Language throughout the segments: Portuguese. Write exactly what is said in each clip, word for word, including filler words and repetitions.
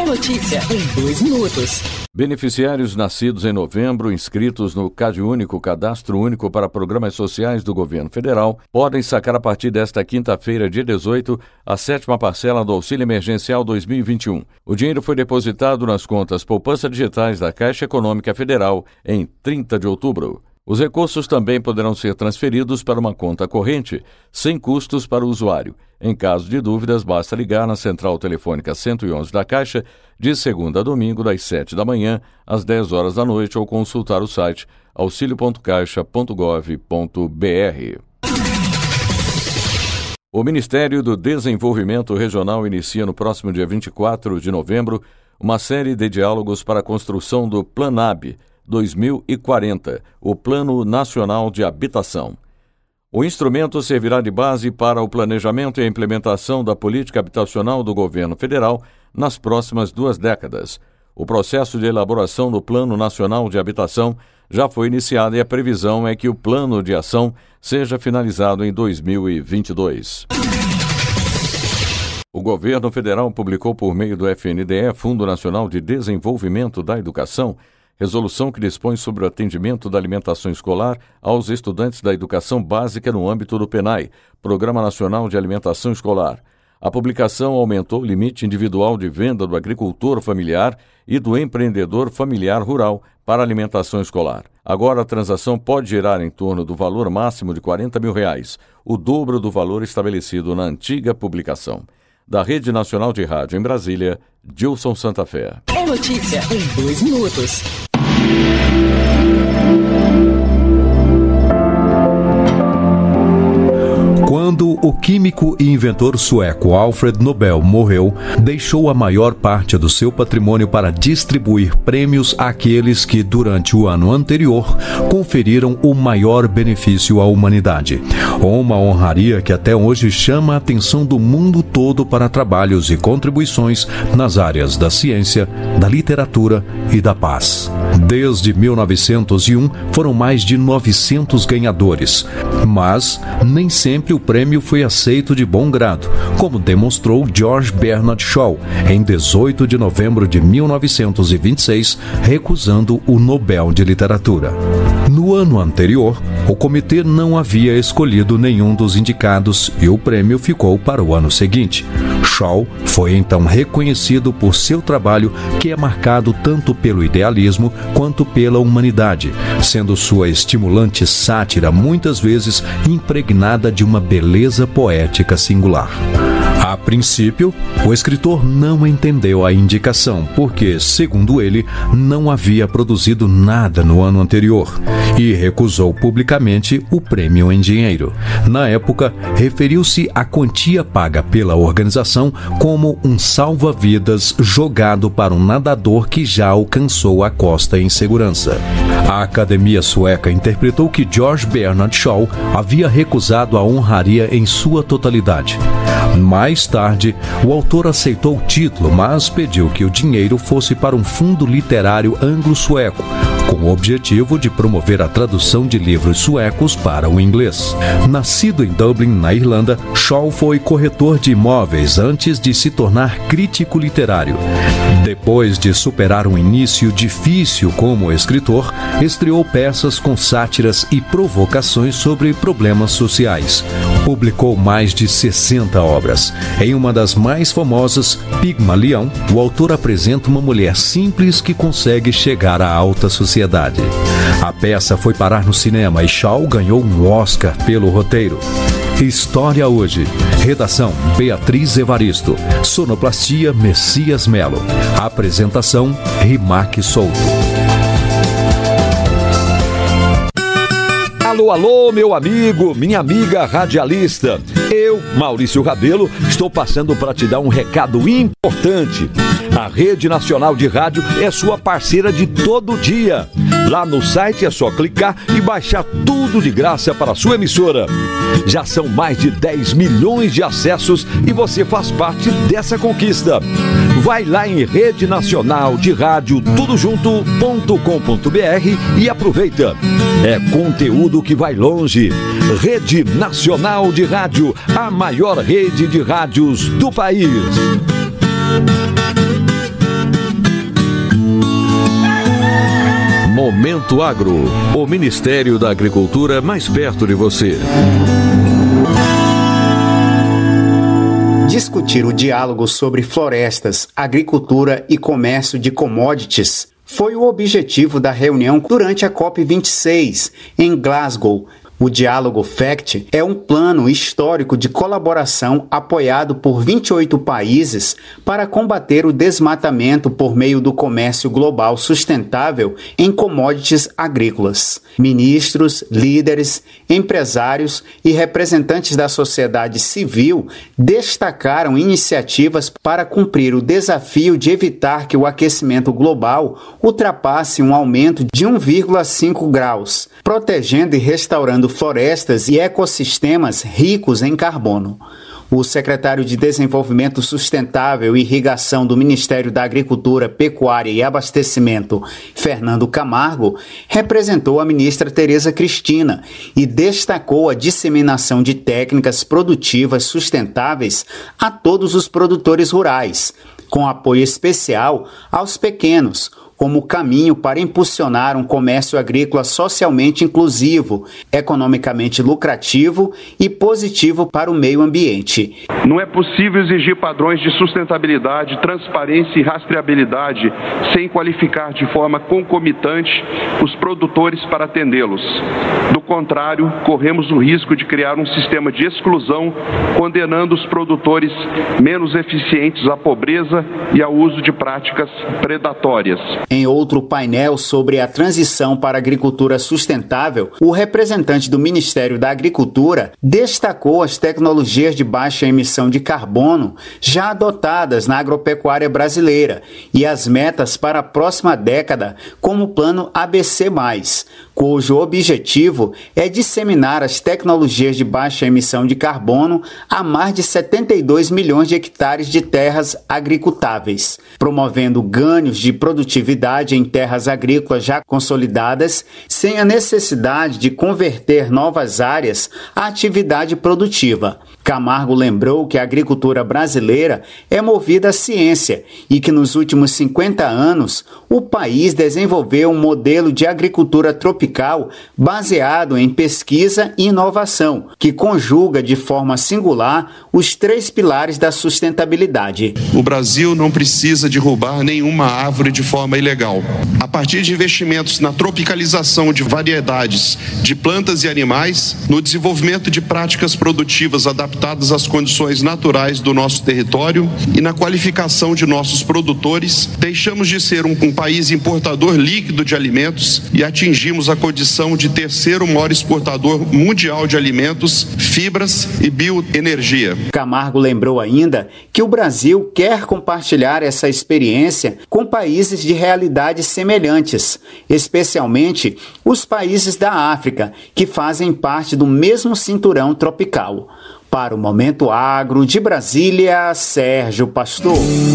notícia em dois minutos. Beneficiários nascidos em novembro, inscritos no CadÚnico, Cadastro Único para Programas Sociais do Governo Federal, podem sacar a partir desta quinta-feira, dia dezoito, a sétima parcela do Auxílio Emergencial dois mil e vinte e um. O dinheiro foi depositado nas contas Poupança Digitais da Caixa Econômica Federal em trinta de outubro. Os recursos também poderão ser transferidos para uma conta corrente, sem custos para o usuário. Em caso de dúvidas, basta ligar na Central Telefônica cento e onze da Caixa, de segunda a domingo, das sete da manhã às dez horas da noite, ou consultar o site auxilio ponto caixa ponto gov ponto br. O Ministério do Desenvolvimento Regional inicia no próximo dia vinte e quatro de novembro uma série de diálogos para a construção do PLANAB dois mil e quarenta, o Plano Nacional de Habitação. O instrumento servirá de base para o planejamento e a implementação da política habitacional do governo federal nas próximas duas décadas. O processo de elaboração do Plano Nacional de Habitação já foi iniciado e a previsão é que o plano de ação seja finalizado em dois mil e vinte e dois. O governo federal publicou por meio do F N D E, Fundo Nacional de Desenvolvimento da Educação, resolução que dispõe sobre o atendimento da alimentação escolar aos estudantes da educação básica no âmbito do PENAI, Programa Nacional de Alimentação Escolar. A publicação aumentou o limite individual de venda do agricultor familiar e do empreendedor familiar rural para alimentação escolar. Agora a transação pode gerar em torno do valor máximo de quarenta mil reais, o dobro do valor estabelecido na antiga publicação. Da Rede Nacional de Rádio em Brasília, Dilson Santa Fé. É notícia em dois minutos. Quando o químico e inventor sueco Alfred Nobel morreu, deixou a maior parte do seu patrimônio para distribuir prêmios àqueles que, durante o ano anterior, conferiram o maior benefício à humanidade. Uma honraria que até hoje chama a atenção do mundo todo para trabalhos e contribuições nas áreas da ciência, da literatura e da paz. Desde mil novecentos e um, foram mais de novecentos ganhadores, mas nem sempre o prêmio foi aceito de bom grado, como demonstrou George Bernard Shaw em dezoito de novembro de mil novecentos e vinte e seis, recusando o Nobel de Literatura. No ano anterior, o comitê não havia escolhido nenhum dos indicados e o prêmio ficou para o ano seguinte. Shaw foi então reconhecido por seu trabalho, que é marcado tanto pelo idealismo quanto pela humanidade, sendo sua estimulante sátira muitas vezes impregnada de uma beleza poética singular. A princípio, o escritor não entendeu a indicação, porque, segundo ele, não havia produzido nada no ano anterior e recusou publicamente o prêmio em dinheiro. Na época, referiu-se à quantia paga pela organização como um salva-vidas jogado para um nadador que já alcançou a costa em segurança. A Academia Sueca interpretou que George Bernard Shaw havia recusado a honraria em sua totalidade. Mais tarde, o autor aceitou o título, mas pediu que o dinheiro fosse para um fundo literário anglo-sueco, com o objetivo de promover a tradução de livros suecos para o inglês. Nascido em Dublin, na Irlanda, Shaw foi corretor de imóveis antes de se tornar crítico literário. Depois de superar um início difícil como escritor, estreou peças com sátiras e provocações sobre problemas sociais. Publicou mais de sessenta obras. Em uma das mais famosas, Pigmalião, o autor apresenta uma mulher simples que consegue chegar à alta sociedade. A peça foi parar no cinema e Shaw ganhou um Oscar pelo roteiro. História Hoje. Redação: Beatriz Evaristo. Sonoplastia: Messias Melo. Apresentação: Rimac Souto. Alô, alô, meu amigo, minha amiga radialista. Eu, Maurício Rabelo, estou passando para te dar um recado importante. A Rede Nacional de Rádio é sua parceira de todo dia. Lá no site é só clicar e baixar tudo de graça para a sua emissora. Já são mais de dez milhões de acessos e você faz parte dessa conquista. Vai lá em Rede Nacional de Rádio tudo junto ponto com ponto br e aproveita. É conteúdo que vai longe. Rede Nacional de Rádio, a maior rede de rádios do país. Momento Agro, o Ministério da Agricultura mais perto de você. Discutir o diálogo sobre florestas, agricultura e comércio de commodities foi o objetivo da reunião durante a COP vinte e seis, em Glasgow. O Diálogo FACT é um plano histórico de colaboração apoiado por vinte e oito países para combater o desmatamento por meio do comércio global sustentável em commodities agrícolas. Ministros, líderes, empresários e representantes da sociedade civil destacaram iniciativas para cumprir o desafio de evitar que o aquecimento global ultrapasse um aumento de um vírgula cinco graus, protegendo e restaurando florestas e ecossistemas ricos em carbono. O secretário de Desenvolvimento Sustentável e Irrigação do Ministério da Agricultura, Pecuária e Abastecimento, Fernando Camargo, representou a ministra Tereza Cristina e destacou a disseminação de técnicas produtivas sustentáveis a todos os produtores rurais, com apoio especial aos pequenos, como caminho para impulsionar um comércio agrícola socialmente inclusivo, economicamente lucrativo e positivo para o meio ambiente. Não é possível exigir padrões de sustentabilidade, transparência e rastreabilidade sem qualificar de forma concomitante os produtores para atendê-los. Do contrário, corremos o risco de criar um sistema de exclusão, condenando os produtores menos eficientes à pobreza e ao uso de práticas predatórias. Em outro painel sobre a transição para a agricultura sustentável, o representante do Ministério da Agricultura destacou as tecnologias de baixa emissão de carbono já adotadas na agropecuária brasileira e as metas para a próxima década, como o Plano A B C mais, cujo objetivo é disseminar as tecnologias de baixa emissão de carbono a mais de setenta e dois milhões de hectares de terras agricultáveis, promovendo ganhos de produtividade em terras agrícolas já consolidadas, sem a necessidade de converter novas áreas à atividade produtiva. Camargo lembrou que a agricultura brasileira é movida à ciência e que nos últimos cinquenta anos o país desenvolveu um modelo de agricultura tropical baseado em pesquisa e inovação, que conjuga de forma singular os três pilares da sustentabilidade. O Brasil não precisa derrubar nenhuma árvore de forma ilegal. A partir de investimentos na tropicalização de variedades de plantas e animais, no desenvolvimento de práticas produtivas adaptadas às condições naturais do nosso território e na qualificação de nossos produtores, deixamos de ser um, um país importador líquido de alimentos e atingimos a condição de terceiro maior exportador mundial de alimentos, fibras e bioenergia. Camargo lembrou ainda que o Brasil quer compartilhar essa experiência com países de realidades semelhantes, especialmente os países da África, que fazem parte do mesmo cinturão tropical. Para o Momento Agro de Brasília, Sérgio Pastor.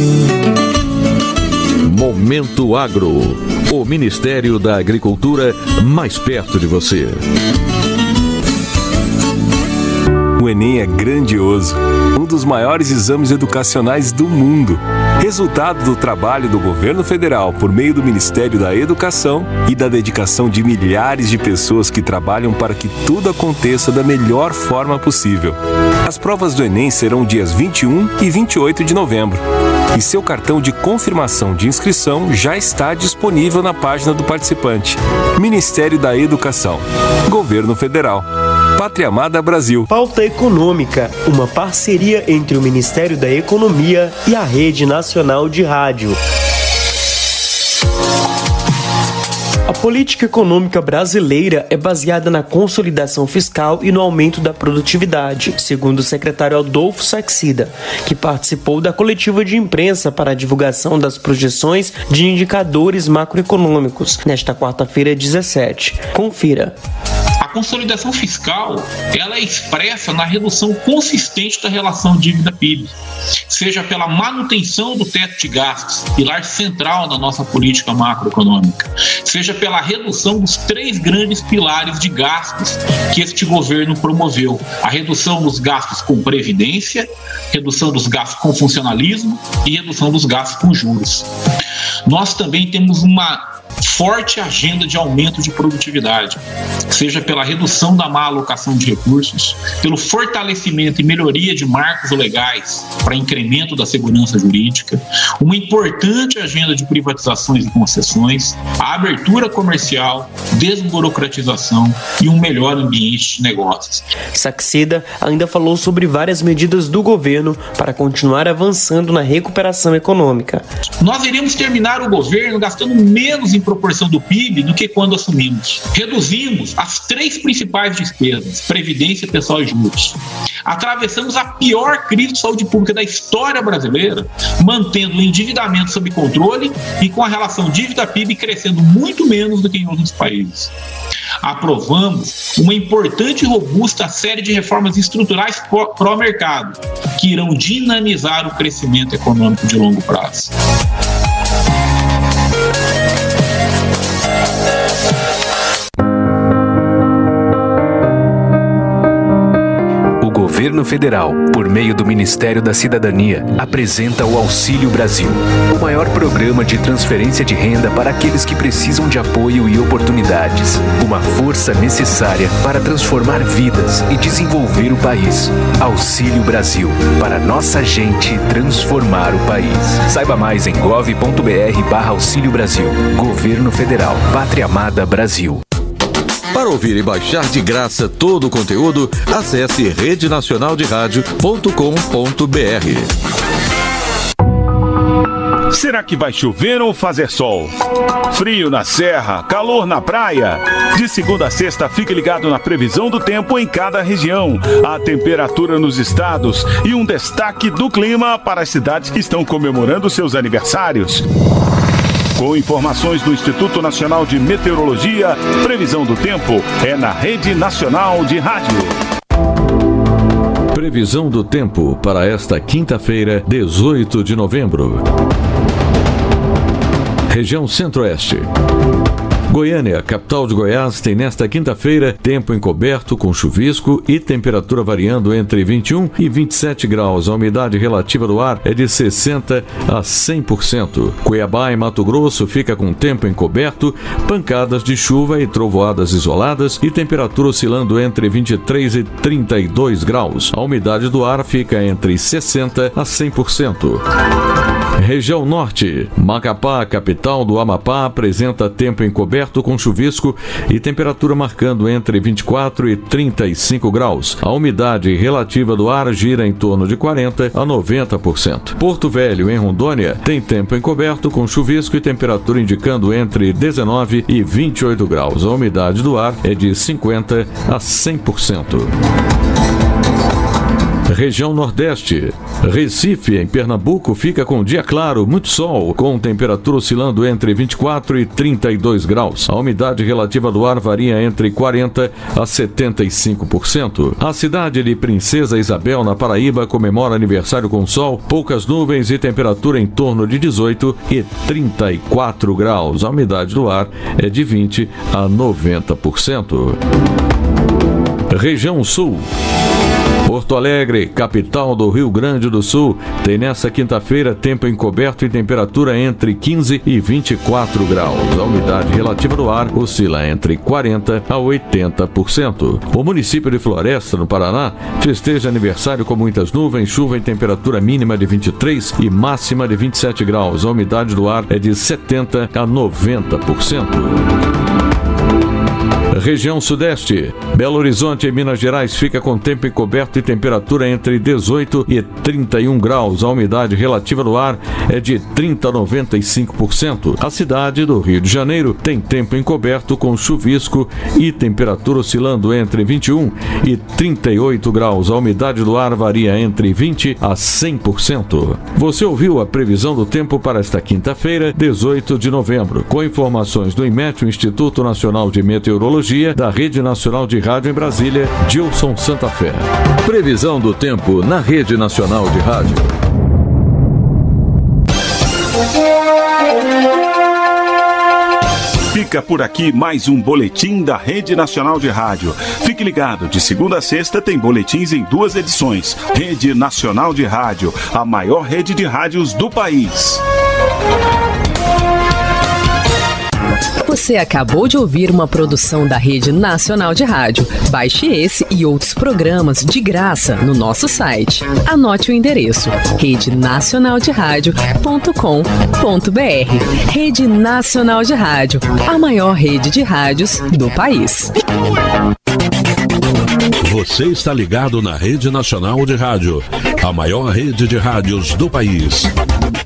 Momento Agro, o Ministério da Agricultura mais perto de você. O Enem é grandioso, um dos maiores exames educacionais do mundo. Resultado do trabalho do governo federal por meio do Ministério da Educação e da dedicação de milhares de pessoas que trabalham para que tudo aconteça da melhor forma possível. As provas do Enem serão dias vinte e um e vinte e oito de novembro. E seu cartão de confirmação de inscrição já está disponível na página do participante. Ministério da Educação. Governo Federal. Pátria Amada Brasil. Pauta Econômica, uma parceria entre o Ministério da Economia e a Rede Nacional de Rádio. A política econômica brasileira é baseada na consolidação fiscal e no aumento da produtividade, segundo o secretário Adolfo Saxida, que participou da coletiva de imprensa para a divulgação das projeções de indicadores macroeconômicos, nesta quarta-feira, dezessete. Confira. A consolidação fiscal, ela é expressa na redução consistente da relação dívida-P I B, seja pela manutenção do teto de gastos, pilar central na nossa política macroeconômica, seja pela redução dos três grandes pilares de gastos que este governo promoveu: a redução dos gastos com previdência, redução dos gastos com funcionalismo e redução dos gastos com juros. Nós também temos uma forte agenda de aumento de produtividade, seja pela redução da má alocação de recursos, pelo fortalecimento e melhoria de marcos legais para incremento da segurança jurídica, uma importante agenda de privatizações e concessões, a abertura comercial, desburocratização e um melhor ambiente de negócios. Saxida ainda falou sobre várias medidas do governo para continuar avançando na recuperação econômica. Nós iremos terminar o governo gastando menos em proporção do P I B do que quando assumimos. Reduzimos as três principais despesas, previdência, pessoal e juros. Atravessamos a pior crise de saúde pública da história brasileira, mantendo o endividamento sob controle e com a relação dívida-P I B crescendo muito menos do que em outros países. Aprovamos uma importante e robusta série de reformas estruturais pró-mercado, que irão dinamizar o crescimento econômico de longo prazo. O Governo Federal, por meio do Ministério da Cidadania, apresenta o Auxílio Brasil, o maior programa de transferência de renda para aqueles que precisam de apoio e oportunidades. Uma força necessária para transformar vidas e desenvolver o país. Auxílio Brasil, para nossa gente transformar o país. Saiba mais em gov ponto br barra Auxílio Brasil. Governo Federal, Pátria Amada Brasil. Para ouvir e baixar de graça todo o conteúdo, acesse rede nacional de rádio ponto com ponto br. Será que vai chover ou fazer sol? Frio na serra, calor na praia? De segunda a sexta, fique ligado na previsão do tempo em cada região, a temperatura nos estados e um destaque do clima para as cidades que estão comemorando seus aniversários. Com informações do Instituto Nacional de Meteorologia, previsão do tempo é na Rede Nacional de Rádio. Previsão do tempo para esta quinta-feira, dezoito de novembro. Região Centro-Oeste. Goiânia, capital de Goiás, tem nesta quinta-feira tempo encoberto com chuvisco e temperatura variando entre vinte e um e vinte e sete graus. A umidade relativa do ar é de sessenta a cem por cento. Cuiabá e Mato Grosso fica com tempo encoberto, pancadas de chuva e trovoadas isoladas e temperatura oscilando entre vinte e três e trinta e dois graus. A umidade do ar fica entre sessenta a cem por cento. Região Norte. Macapá, capital do Amapá, apresenta tempo encoberto com chuvisco e temperatura marcando entre vinte e quatro e trinta e cinco graus. A umidade relativa do ar gira em torno de quarenta a noventa por cento. Porto Velho, em Rondônia, tem tempo encoberto com chuvisco e temperatura indicando entre dezenove e vinte e oito graus. A umidade do ar é de cinquenta a cem por cento. Região Nordeste. Recife, em Pernambuco, fica com dia claro, muito sol, com temperatura oscilando entre vinte e quatro e trinta e dois graus. A umidade relativa do ar varia entre quarenta a setenta e cinco por cento. A cidade de Princesa Isabel, na Paraíba, comemora aniversário com sol, poucas nuvens e temperatura em torno de dezoito e trinta e quatro graus. A umidade do ar é de vinte a noventa por cento. Região Sul. Porto Alegre, capital do Rio Grande do Sul, tem nesta quinta-feira tempo encoberto e temperatura entre quinze e vinte e quatro graus. A umidade relativa do ar oscila entre quarenta a oitenta por cento. O município de Floresta, no Paraná, festeja aniversário com muitas nuvens, chuva e temperatura mínima de vinte e três e máxima de vinte e sete graus. A umidade do ar é de setenta a noventa por cento. Região Sudeste. Belo Horizonte, em Minas Gerais, fica com tempo encoberto e temperatura entre dezoito e trinta e um graus. A umidade relativa do ar é de trinta a noventa e cinco por cento. A cidade do Rio de Janeiro tem tempo encoberto com chuvisco e temperatura oscilando entre vinte e um e trinta e oito graus. A umidade do ar varia entre vinte a cem por cento. Você ouviu a previsão do tempo para esta quinta-feira, dezoito de novembro, com informações do IMET, o Instituto Nacional de Meteorologia, da Rede Nacional de Rádio em Brasília, Gilson Santa Fé. Previsão do tempo na Rede Nacional de Rádio. Fica por aqui mais um boletim da Rede Nacional de Rádio. Fique ligado, de segunda a sexta tem boletins em duas edições. Rede Nacional de Rádio, a maior rede de rádios do país. Você acabou de ouvir uma produção da Rede Nacional de Rádio. Baixe esse e outros programas de graça no nosso site. Anote o endereço: rede nacional de rádio ponto com ponto br. Rede Nacional de Rádio, a maior rede de rádios do país. Você está ligado na Rede Nacional de Rádio, a maior rede de rádios do país.